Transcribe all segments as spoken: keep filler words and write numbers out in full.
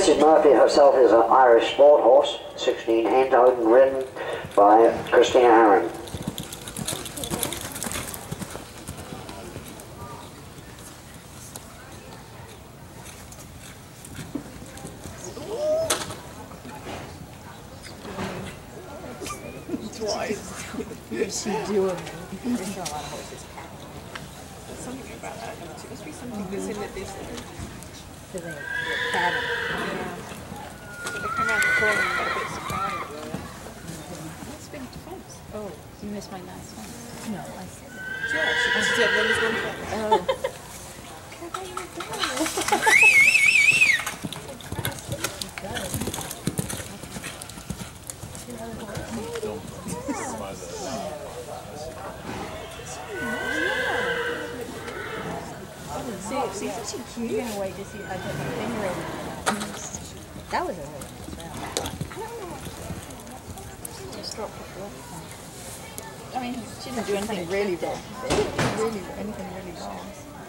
Missus Murphy herself is an Irish sport horse, sixteen hand-owned and ridden by Kristina Aaron. Twice. What's she doing? There's not a lot of horses packing. There's something about that. There must be something that's in the distance. So they, they're padding. Yeah. So they come out the corner and get a bit surprised. That's been defense. Oh, you missed my nice one. No, I said that. Yeah, she said there was one fence. Oh. See, see, see, cute. You're gonna wait to see if I put my finger over it. That was a really nice round. Just dropped it off. I mean, she didn't do anything really wrong. Really, anything really wrong.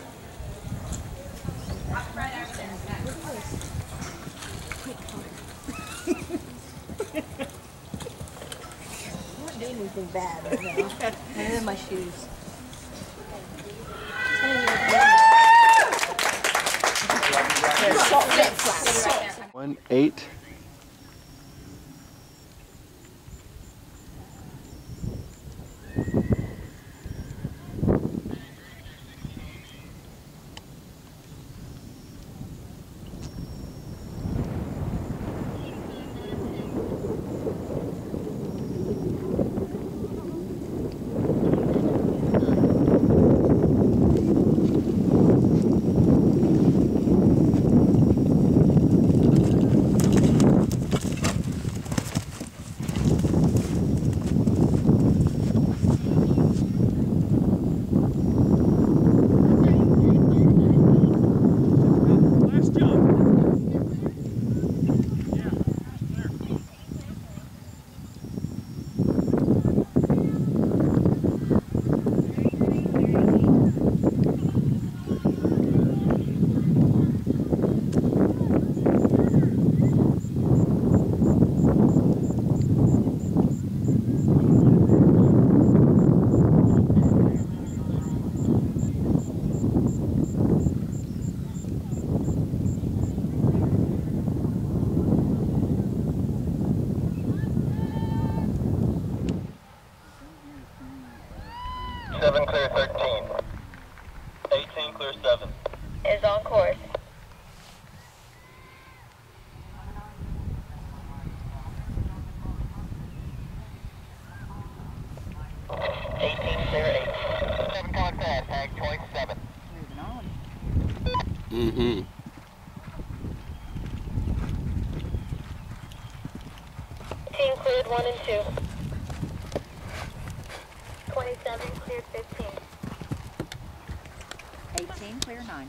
I'm not doing anything bad right now. They're in my shoes. One, eight. Seven clear thirteen. Eighteen clear seven. Is on course. Eighteen clear eight. Seven contact, tag point seven. Moving on. Mm-hmm. Team cleared one and two. twenty-seven cleared fifteen. eighteen, clear nine.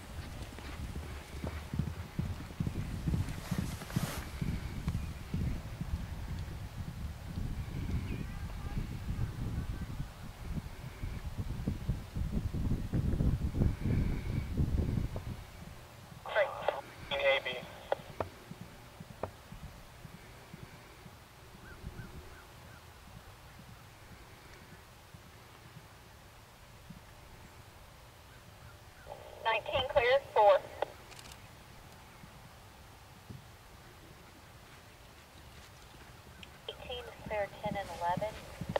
A B. nineteen clear four. eighteen is clear ten and eleven.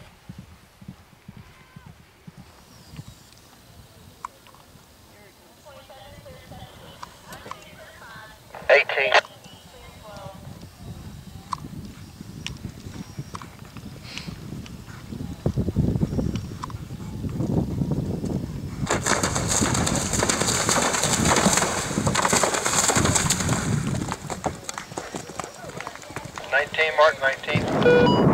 Eighteen. Nineteen, Mark, nineteen.